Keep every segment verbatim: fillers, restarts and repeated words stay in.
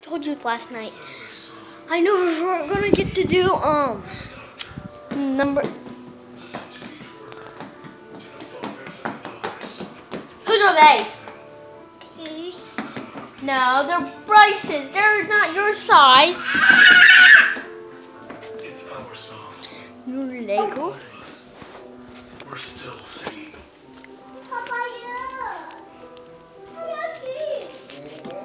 Told you last night. I knew we weren't gonna get to do um number. Whose are these? These. No, they're Bryce's. They're not your size. It's our song. Your Lego. We're still singing. Papa, yeah. I got these.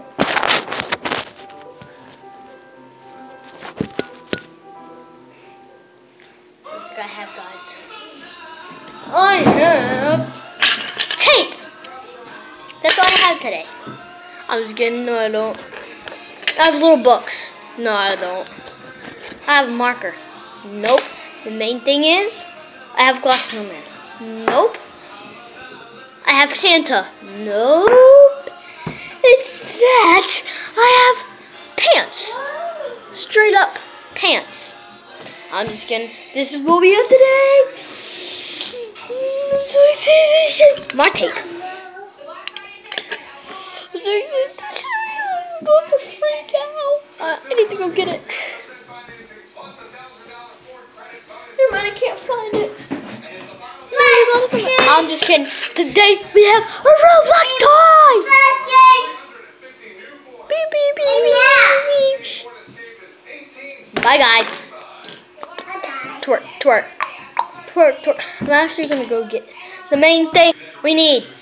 I have, guys. I have tape. That's all I have today. I was kidding. No, I don't. I have little books. No, I don't. I have a marker. Nope. The main thing is, I have glass snowman. Nope. I have Santa. Nope. It's that. I have pants. Straight up pants. I'm just kidding. This is what we have today. I'm so excited. My tape. I'm so excited to show you. I'm going to freak out. Uh, I need to go get it. Never mind, I can't find it. I'm just kidding. Today we have a Roblox toy. Beep, beep, beep, beep, beep. Bye, guys. Twerk, twerk, twerk, twerk. I'm actually gonna go get the main thing we need.